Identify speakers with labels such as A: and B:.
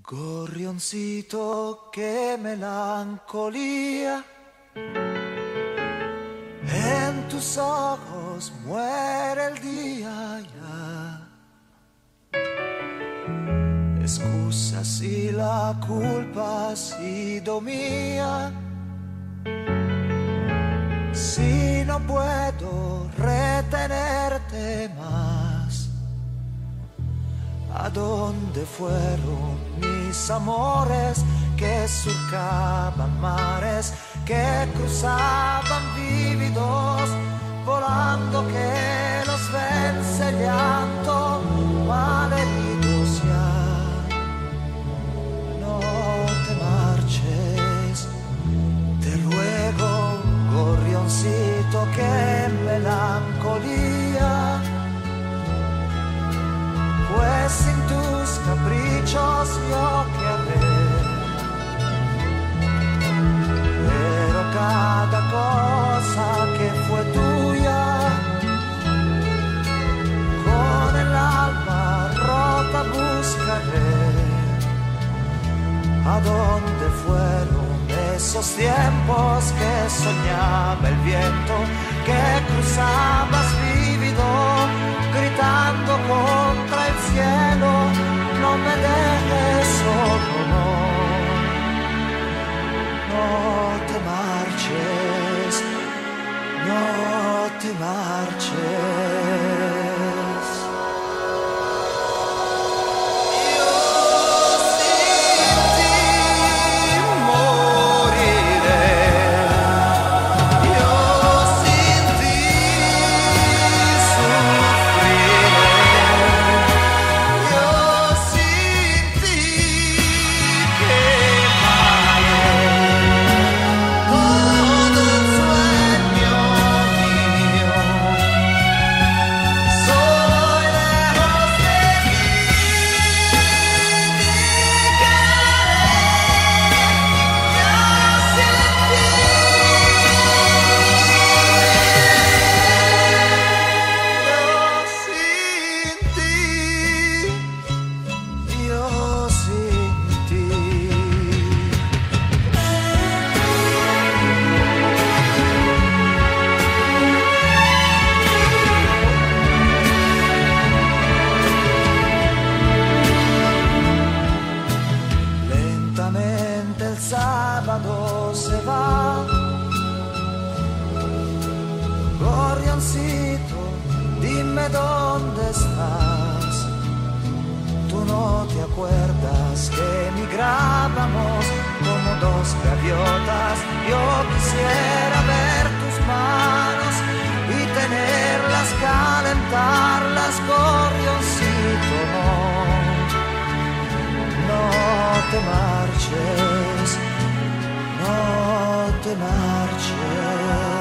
A: Gorrioncito, qué melancolía, en tus ojos muere el día ya. Excusa si la culpa ha sido mía, si no puedo retenerte más. ¿A dónde fueron mis amores que surcaban mares, que cruzaban vívidos, volando que los vence el llanto, malheridos ya? No te marches, te ruego, gorrioncito, qué melancolía, pues sin tus caprichos yo qué haré. Pero cada cosa que fue tuya, con el alma rota buscaré. ¿A dónde fueron esos tiempos que soñaba el viento, que cruzabas vívido, gritando contra el cielo? No me dejes solo, no te marches, no te marches. El sábado se va, gorrioncito, dime dónde estás. Tú no te acuerdas que migrábamos como dos gaviotas. Yo quisiera ver tus manos y tenerlas, calentarlas, gorrioncito, no te marches, no te marches.